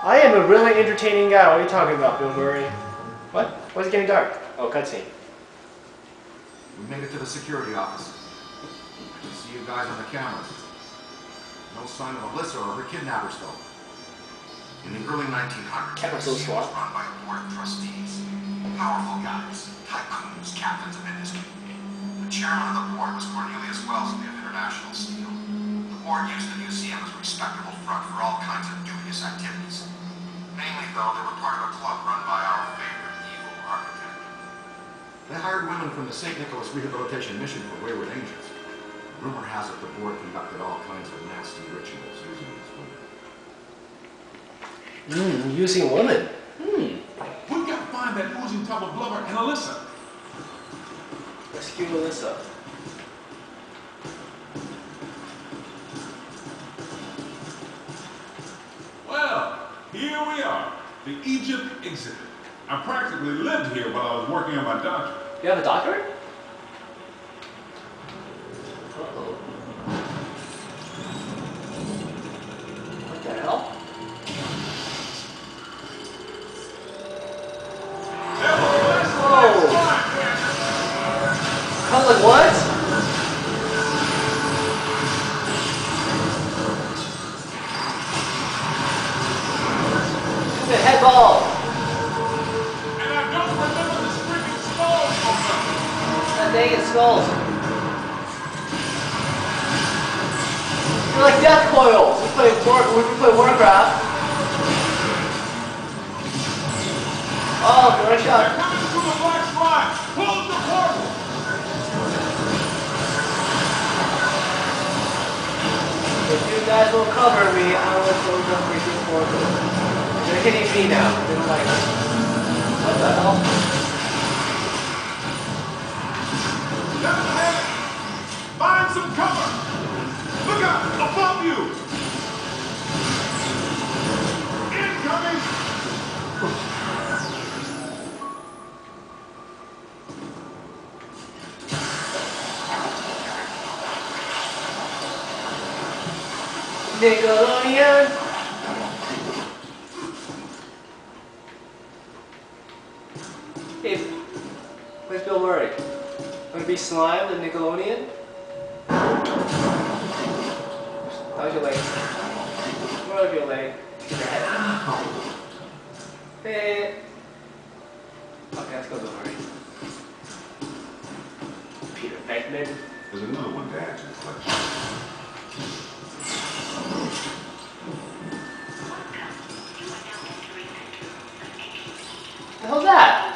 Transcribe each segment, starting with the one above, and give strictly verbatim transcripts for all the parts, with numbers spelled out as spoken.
I am a really entertaining guy. What are you talking about, Bill Murray? What? Why's it getting dark? Oh, cutscene. We made it to the security office. I can see you guys on the cameras. No sign of Alyssa or her kidnappers, though. In the early nineteen hundreds, the museum was run by a board of trustees. Powerful guys, tycoons, captains of industry. The chairman of the board was Cornelius Wellesley of International Steel. The board used the museum as a respectable front for all kinds of dubious activities. Mainly, though, they were part of a club run by our favorite evil architect. They hired women from the Saint Nicholas Rehabilitation Mission for wayward angels. Rumor has it the board conducted all kinds of nasty rituals using these women. Mmm, using women. Hmm. We gotta find that oozing tub of blubber and Alyssa. Rescue Alyssa. Well, here we are. The Egypt exhibit. I practically lived here while I was working on my doctorate. You have a doctorate? Uh-oh. What the hell? Public what? The head ball. And I don't remember the freaking skulls from them. That dang it skulls. You're like death coils. We play war we play Warcraft. Oh, good shot. They're coming through the black slide. Close the portal. If you guys will cover me, I will close the freaking portal. They're hitting me now. They don't like it. What the hell? Down ahead. Find some cover. Look out! Above you. Incoming. Nickelodeon. Hey, where's Bill Murray? Wanna be slime the Nickelodeon? How's your leg? Where's your leg? Get your head. Hey. Okay, let's go, Bill Murray. Peter Beckman. There's another one to add to the collection. What the hell's that?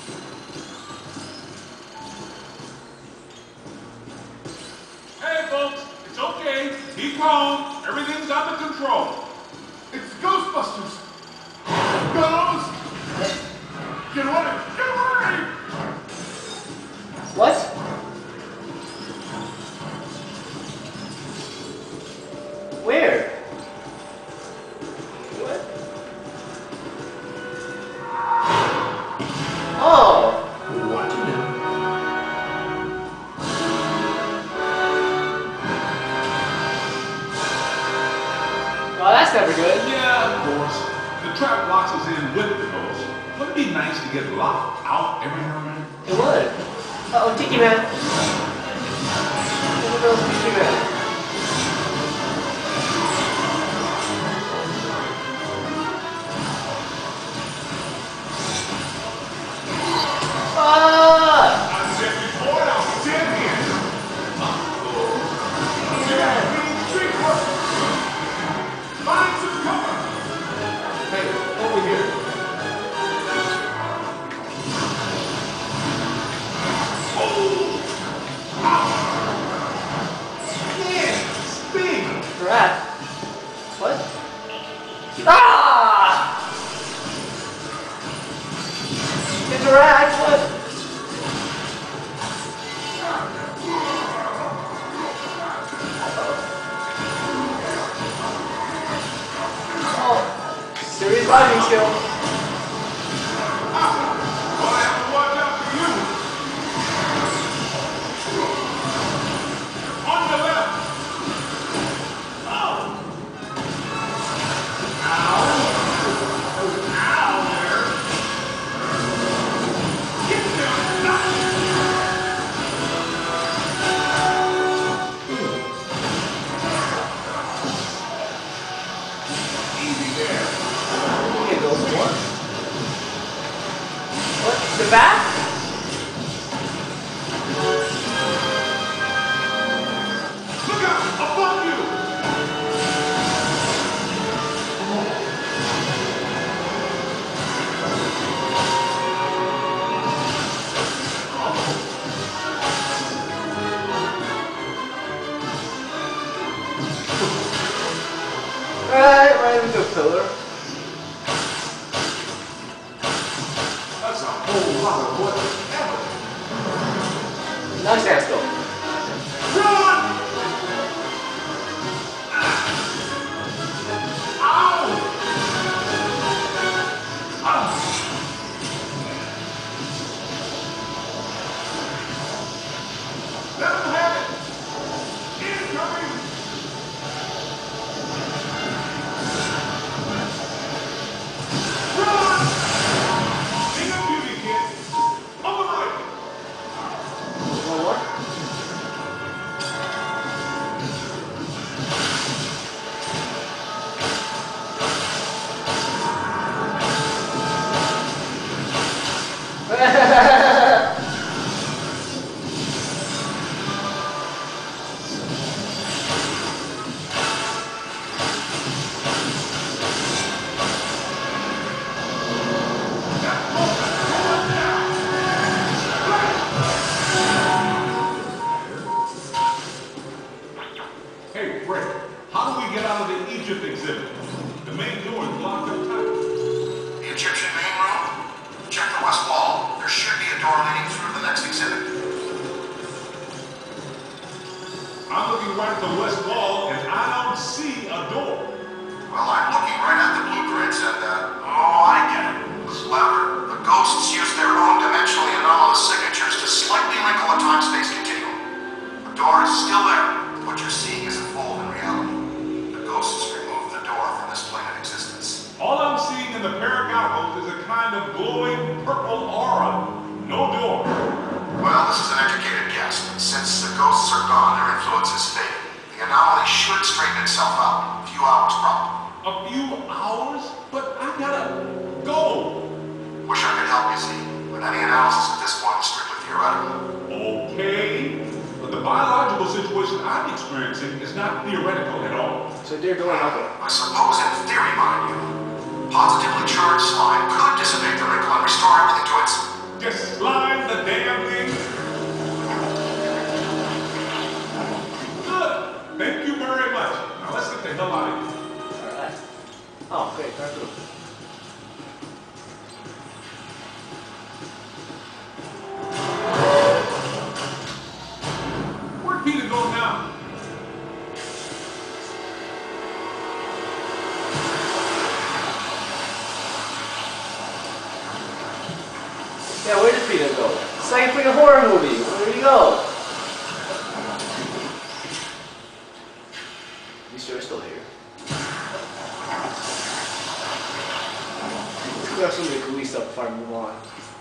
Hey, folks, it's okay. Be calm. Everything's under control. It's Ghostbusters. Ghost! Get away! Get away! What? Where? What? Oh! What? Oh, that's never good. Yeah, of course. The trap locks us in with the ghost. Wouldn't it be nice to get locked out every now and then? It would. Uh oh, Tiki Man. Look at those Tiki Man. Ah! I said before, now it's in here. Yeah, we need street work. Find some cover. Hey, over here. Yeah, speak. Rat. What? Ah! Interact. What? Oh, serious driving skill. Well, I have to watch out for you. On the left. Oh. Ow. What? What? The back? Look out! Above you! Right, right into a pillar. That's a whole lot of wood. Now stand still. Run! Ow! Ah. Let him have it! Incoming! Run! Ain't no beauty, kid. On the right! One more. Hey, Rick, how do we get out of the Egypt exhibit? The main door is blocked up tight. The Egyptian main room? Check the west wall. There should be a door leading through the next exhibit. I'm looking right at the west wall, and I don't see a door. Well, I'm looking right at the blueprints and, uh, oh, I get it. Clever. The ghosts use their own dimensionally anomalous signatures to slightly wrinkle a time-space continuum. The door is still there. What you're seeing is a fold in reality. The ghosts removed the door from this plane of existence. All I'm seeing in the Paracosmos is a kind of glowing purple aura. No door. Well, this is an educated guess, but since the ghosts are gone, their influence is fading. The anomaly should straighten itself out. A few hours, probably. A few hours? But I gotta go. Wish I could help you, Z, but any analysis at this point is strictly theoretical. Okay. But the biological situation I'm experiencing is not theoretical at all. So dear going up it. I suppose in theory, mind you, positively charged slime could dissipate the wrinkle and restore everything to its... Just slime the damn thing. Good. Thank you very much. Now let's get the hell out of here. Alright. Oh, great, right through. Where'd Peter go now? Yeah, where did Peter go? It's like a freaking horror movie. Where did he go? You sure he's still here? Let's grab some of the gooey stuff before I move on.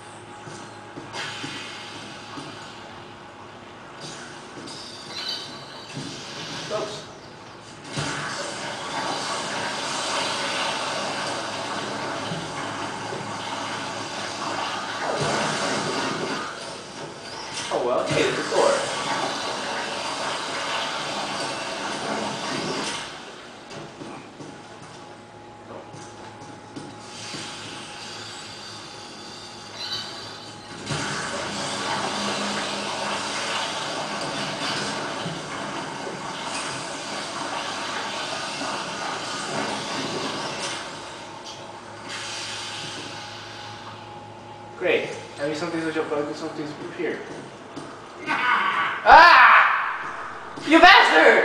Oops. Oh well, hey, it's the door. Great. I mean, something's a joke, but something's here. Ah! You bastard!